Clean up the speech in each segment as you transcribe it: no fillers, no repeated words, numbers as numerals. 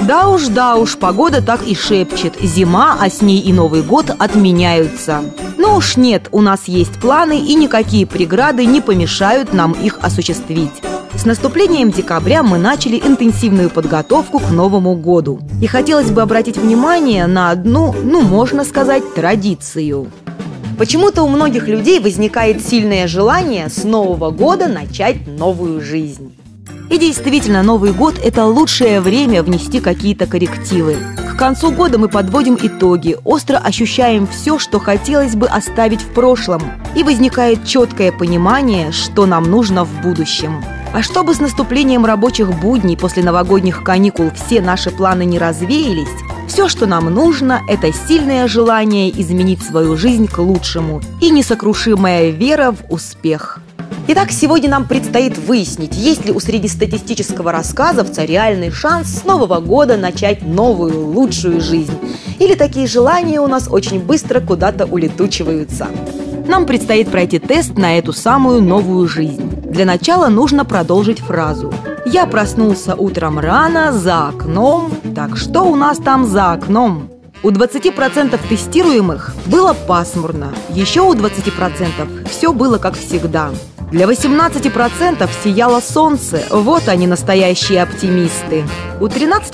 Да уж, погода так и шепчет. Зима, а с ней и Новый год отменяются. Но уж нет, у нас есть планы, и никакие преграды не помешают нам их осуществить. С наступлением декабря мы начали интенсивную подготовку к Новому году. И хотелось бы обратить внимание на одну, можно сказать, традицию. Почему-то у многих людей возникает сильное желание с Нового года начать новую жизнь. И действительно, Новый год – это лучшее время внести какие-то коррективы. К концу года мы подводим итоги, остро ощущаем все, что хотелось бы оставить в прошлом. И возникает четкое понимание, что нам нужно в будущем. А чтобы с наступлением рабочих будней после новогодних каникул все наши планы не развеялись, все, что нам нужно, это сильное желание изменить свою жизнь к лучшему и несокрушимая вера в успех. Итак, сегодня нам предстоит выяснить, есть ли у среднестатистического рассказовца реальный шанс с Нового года начать новую, лучшую жизнь. Или такие желания у нас очень быстро куда-то улетучиваются. Нам предстоит пройти тест на эту самую новую жизнь. Для начала нужно продолжить фразу. Я проснулся утром рано, за окном. Так что у нас там за окном? У 20% тестируемых было пасмурно. Еще у 20% все было как всегда. Для 18% сияло солнце, вот они настоящие оптимисты. У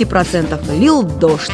13% лил дождь,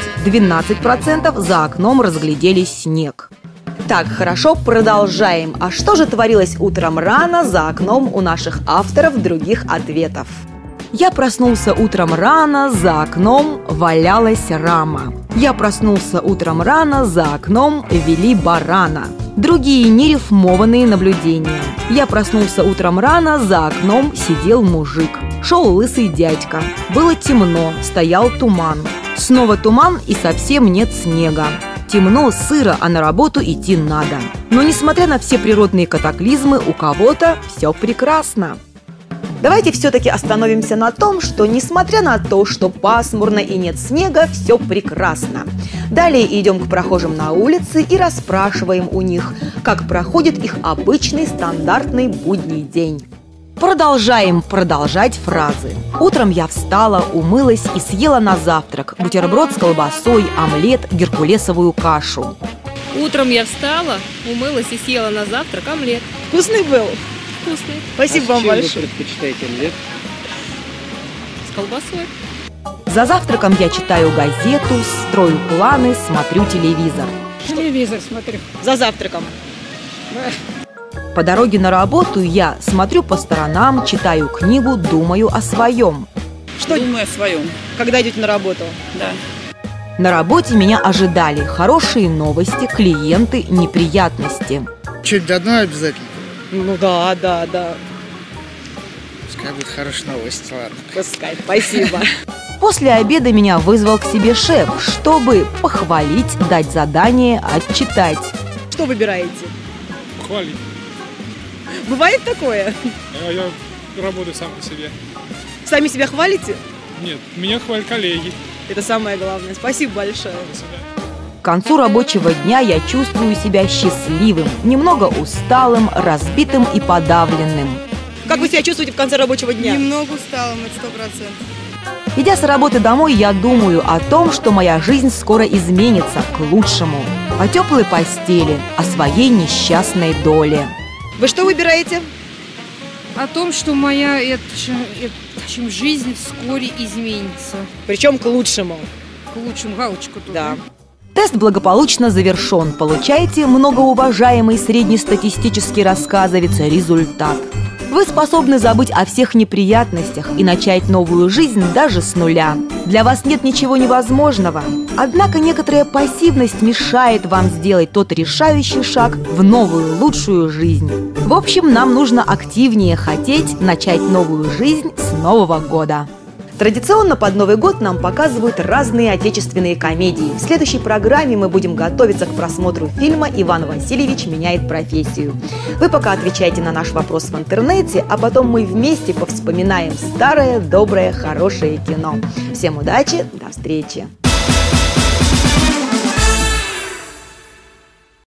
12% за окном разглядели снег. Так, хорошо, продолжаем. А что же творилось утром рано за окном у наших авторов других ответов? Я проснулся утром рано, за окном валялась рама. Я проснулся утром рано, за окном вели барана. Другие нерифмованные наблюдения. Я проснулся утром рано, за окном сидел мужик. Шел лысый дядька. Было темно, стоял туман. Снова туман и совсем нет снега. Темно, сыро, а на работу идти надо. Но несмотря на все природные катаклизмы, у кого-то все прекрасно. Давайте все-таки остановимся на том, что несмотря на то, что пасмурно и нет снега, все прекрасно. Далее идем к прохожим на улице и расспрашиваем у них, как проходит их обычный стандартный будний день. Продолжаем продолжать фразы. Утром я встала, умылась и съела на завтрак бутерброд с колбасой, омлет, геркулесовую кашу. Утром я встала, умылась и съела на завтрак омлет. Вкусный был? Вкусный. Спасибо вам большое. Вы предпочитаете омлет? С колбасой. За завтраком я читаю газету, строю планы, смотрю телевизор. Телевизор смотрю. За завтраком. По дороге на работу я смотрю по сторонам, читаю книгу, думаю о своем. Что думаю о своем? Когда идете на работу? Да. На работе меня ожидали хорошие новости, клиенты, неприятности. Чуть до одной обязательно. Ну да. Пускай будет хорошая новость, ладно. Пускай, спасибо. После обеда меня вызвал к себе шеф, чтобы похвалить, дать задание, отчитать. Что выбираете? Хвалить. Бывает такое? Я работаю сам по себе. Сами себя хвалите? Нет, меня хвалят коллеги. Это самое главное. Спасибо большое. До свидания. К концу рабочего дня я чувствую себя счастливым, немного усталым, разбитым и подавленным. Как вы себя чувствуете в конце рабочего дня? Немного усталым, это 100%. Идя с работы домой, я думаю о том, что моя жизнь скоро изменится к лучшему. О теплой постели, о своей несчастной доле. Вы что выбираете? О том, что моя жизнь вскоре изменится. Причем к лучшему. К лучшему, галочку туда. Да. Тест благополучно завершен. Получаете, многоуважаемый среднестатистический рассказовец, результат. Вы способны забыть о всех неприятностях и начать новую жизнь даже с нуля. Для вас нет ничего невозможного. Однако некоторая пассивность мешает вам сделать тот решающий шаг в новую, лучшую жизнь. В общем, нам нужно активнее хотеть начать новую жизнь с Нового года. Традиционно под Новый год нам показывают разные отечественные комедии. В следующей программе мы будем готовиться к просмотру фильма «Иван Васильевич меняет профессию». Вы пока отвечайте на наш вопрос в интернете, а потом мы вместе повспоминаем старое, доброе, хорошее кино. Всем удачи, до встречи!